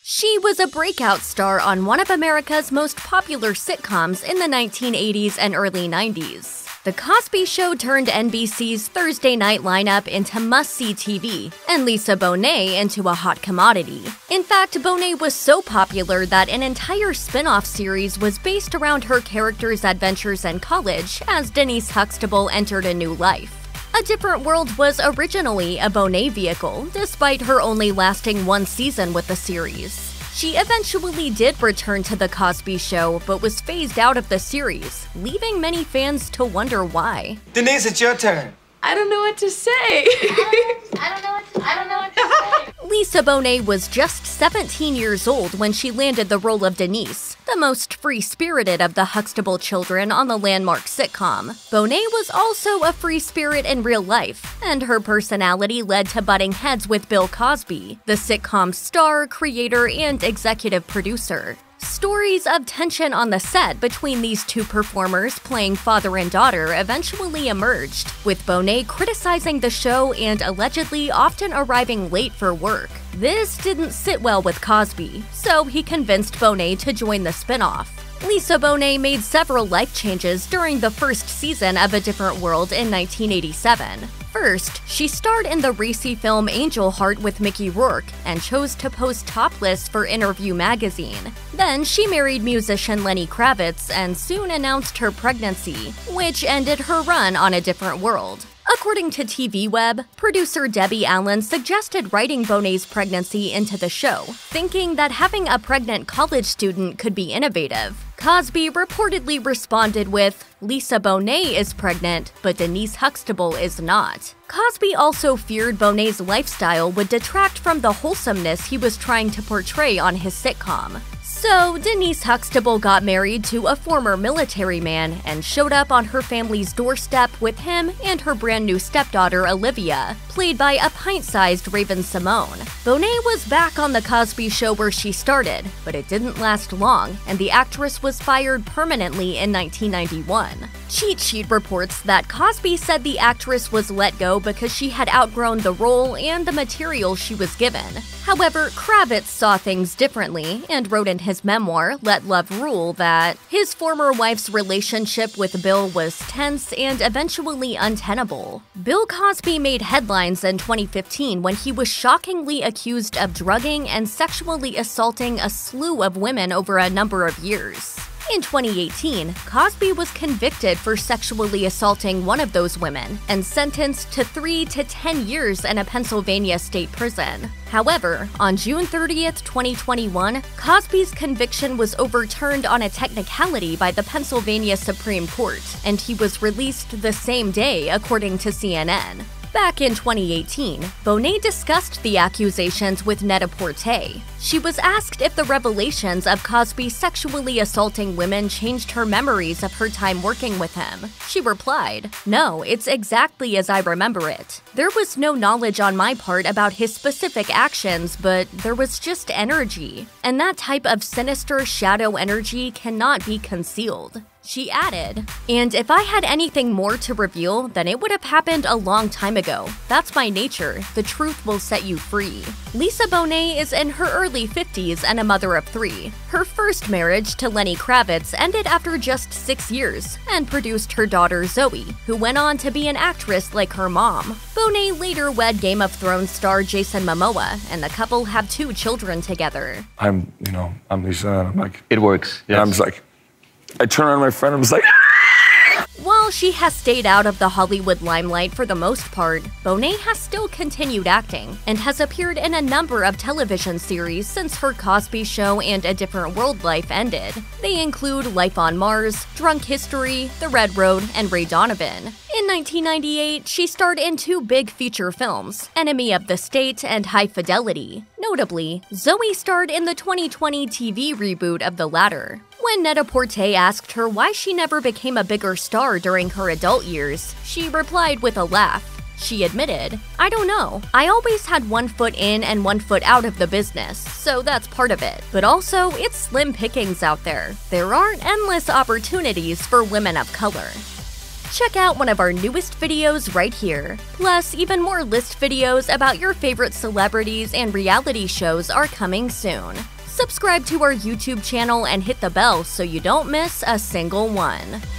She was a breakout star on one of America's most popular sitcoms in the 1980s and early 90s. The Cosby Show turned NBC's Thursday night lineup into must-see TV, and Lisa Bonet into a hot commodity. In fact, Bonet was so popular that an entire spin-off series was based around her character's adventures in college as Denise Huxtable entered a new life. A Different World was originally a Bonet vehicle, despite her only lasting one season with the series. She eventually did return to The Cosby Show, but was phased out of the series, leaving many fans to wonder why. Denise, it's your turn. I don't know what to say. I don't know what to say. Lisa Bonet was just 17 years old when she landed the role of Denise, the most free-spirited of the Huxtable children on the landmark sitcom. Bonet was also a free spirit in real life, and her personality led to butting heads with Bill Cosby, the sitcom's star, creator, and executive producer. Stories of tension on the set between these two performers playing father and daughter eventually emerged, with Bonet criticizing the show and allegedly often arriving late for work. This didn't sit well with Cosby, so he convinced Bonet to join the spinoff. Lisa Bonet made several life changes during the first season of A Different World in 1987. First, she starred in the racy film Angel Heart with Mickey Rourke and chose to pose topless for Interview magazine. Then she married musician Lenny Kravitz and soon announced her pregnancy, which ended her run on A Different World. According to TV Web, producer Debbie Allen suggested writing Bonet's pregnancy into the show, thinking that having a pregnant college student could be innovative. Cosby reportedly responded with, "Lisa Bonet is pregnant, but Denise Huxtable is not." Cosby also feared Bonet's lifestyle would detract from the wholesomeness he was trying to portray on his sitcom. So, Denise Huxtable got married to a former military man and showed up on her family's doorstep with him and her brand new stepdaughter Olivia, played by a pint-sized Raven-Symoné. Bonet was back on The Cosby Show where she started, but it didn't last long, and the actress was fired permanently in 1991. Cheat Sheet reports that Cosby said the actress was let go because she had outgrown the role and the material she was given. However, Kravitz saw things differently and wrote in his memoir, Let Love Rule, that his former wife's relationship with Bill was tense and eventually untenable. Bill Cosby made headlines in 2015 when he was shockingly accused of drugging and sexually assaulting a slew of women over a number of years. In 2018, Cosby was convicted for sexually assaulting one of those women and sentenced to 3 to 10 years in a Pennsylvania state prison. However, on June 30th, 2021, Cosby's conviction was overturned on a technicality by the Pennsylvania Supreme Court, and he was released the same day, according to CNN. Back in 2018, Bonet discussed the accusations with Net-a-Porter. She was asked if the revelations of Cosby sexually assaulting women changed her memories of her time working with him. She replied, "No, it's exactly as I remember it. There was no knowledge on my part about his specific actions, but there was just energy. And that type of sinister shadow energy cannot be concealed." She added, "And if I had anything more to reveal, then it would have happened a long time ago. That's my nature. The truth will set you free." Lisa Bonet is in her early 50s and a mother of 3. Her first marriage to Lenny Kravitz ended after just 6 years and produced her daughter Zoe, who went on to be an actress like her mom. Bonet later wed Game of Thrones star Jason Momoa, and the couple have 2 children together. I'm Lisa, and I'm like, it works. Yes. And I'm just like, I turn around to my friend and I'm just like, While she has stayed out of the Hollywood limelight for the most part, Bonet has still continued acting and has appeared in a number of television series since her Cosby Show and A Different World life ended. They include Life on Mars, Drunk History, The Red Road, and Ray Donovan. In 1998, she starred in 2 big feature films, Enemy of the State and High Fidelity. Notably, Zoe starred in the 2020 TV reboot of the latter. When Net-a-Porter asked her why she never became a bigger star during her adult years, she replied with a laugh. She admitted, "I don't know. I always had one foot in and one foot out of the business, so that's part of it. But also, it's slim pickings out there. There aren't endless opportunities for women of color." Check out one of our newest videos right here. Plus, even more list videos about your favorite celebrities and reality shows are coming soon. Subscribe to our YouTube channel and hit the bell so you don't miss a single one.